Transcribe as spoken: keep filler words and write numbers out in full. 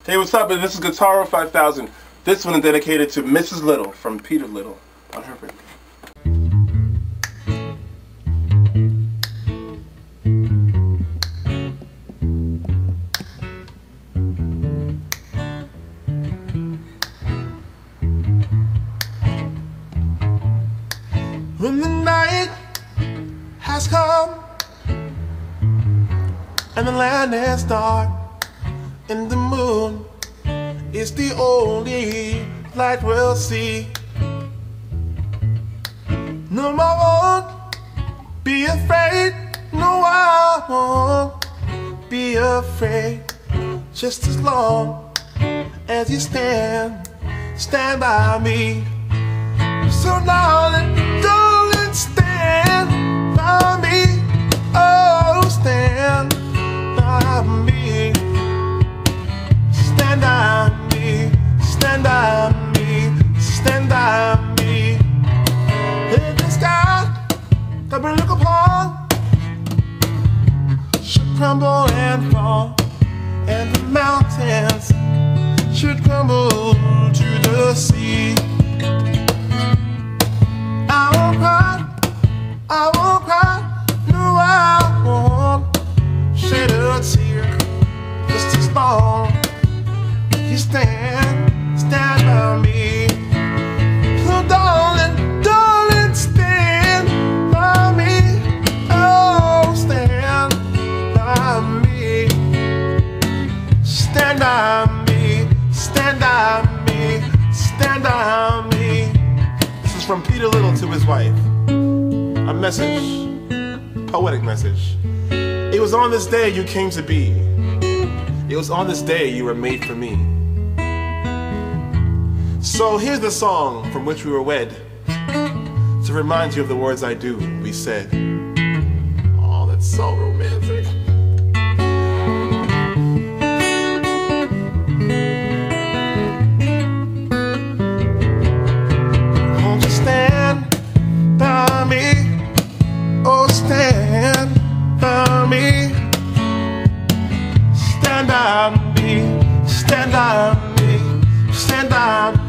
Hey, what's up? This is Guitaro five thousand. This one is dedicated to Missus Little from Peter Little on her birthday. When the night has come and the land is dark and the moon is the only light we'll see, no, I won't be afraid. No, I won't be afraid. Just as long as you stand, stand by me. So darling, darling, stand by me. Oh, stand by me. Stand by me. Stand by me. Stand by me. In the sky that we look upon should crumble and fall, and the mountains should crumble to the sea. I won't cry, no, I won't shed a tear. Just as long as you stand, stand by me. So darling, darling, stand by me. Oh, stand by me. Stand by me, stand by me, stand by me. This is from Peter Little to his wife. A message, poetic message. It was on this day you came to be. It was on this day you were made for me. So here's the song from which we were wed, to remind you of the words I do, we said. Oh, that's so romantic. Won't you stand by me? Oh, stand by me. Stand by me. Stand by me. Stand by me.